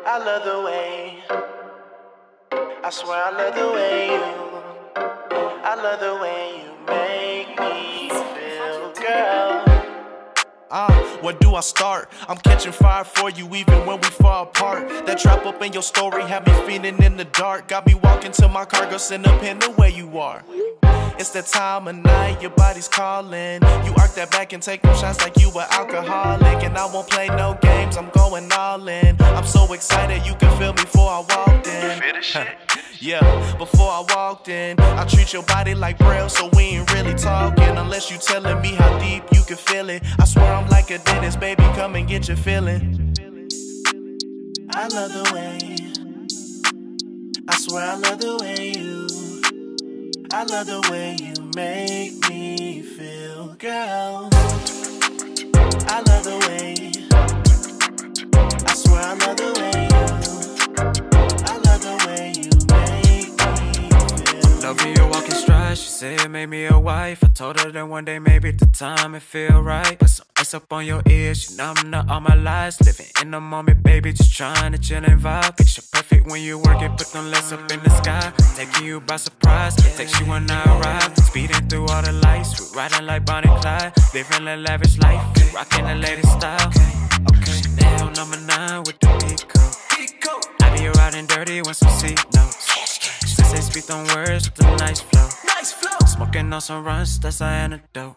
I love the way. I swear I love the way I love the way you make me feel, girl. Where do I start? I'm catching fire for you even when we fall apart. That trap up in your story had me feeling in the dark. Got me walking to my car, girl, send up in the way you are. It's that time of night, your body's calling. You arc that back and take them shots like you were alcoholic. And I won't play no games, I'm going all in. I'm so excited you can feel me before I walked in. Yeah, before I walked in, I treat your body like braille, so we ain't really talking unless you telling me how deep you can feel it. I swear I'm like a dentist, baby, come and get your feeling. I love the way. I swear I love the way I love the way you make me feel, girl. I love the way. I swear I love the way I love the way you make me feel. Love me a walking stride, she said made me a wife. I told her that one day maybe the time it feel right. Put some ice up on your ears, you numbing up all my lies. Living in the moment, baby, just trying to chill and vibe. Picture perfect when you work it, put them legs up in the sky. Taking you by surprise, takes you on our ride. Speeding through all the lights, we riding like Bonnie and Clyde. Living a lavish life, rocking the latest style. Okay, Chanel #9 with the Pico. I be riding dirty with some C notes. She say speak them words with a nice flow. Smoking on some runs, that's our antidote.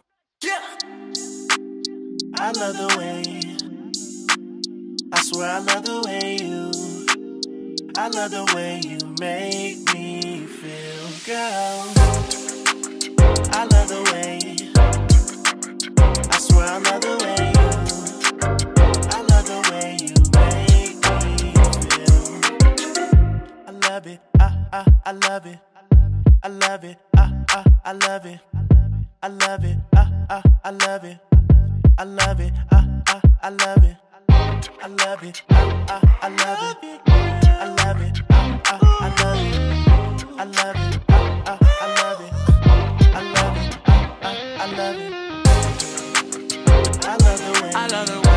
I love the way. I swear I love the way I love the way you make me feel, girl. I love the way. I swear I love the way I love the way you make me feel. I love it. I love it. I love it. I love it. I love it. I love it. I love it. I love it. I love it. I love it. I love it. I love it. I love it. I love it. I love it. I love it. I love the way. I love the way.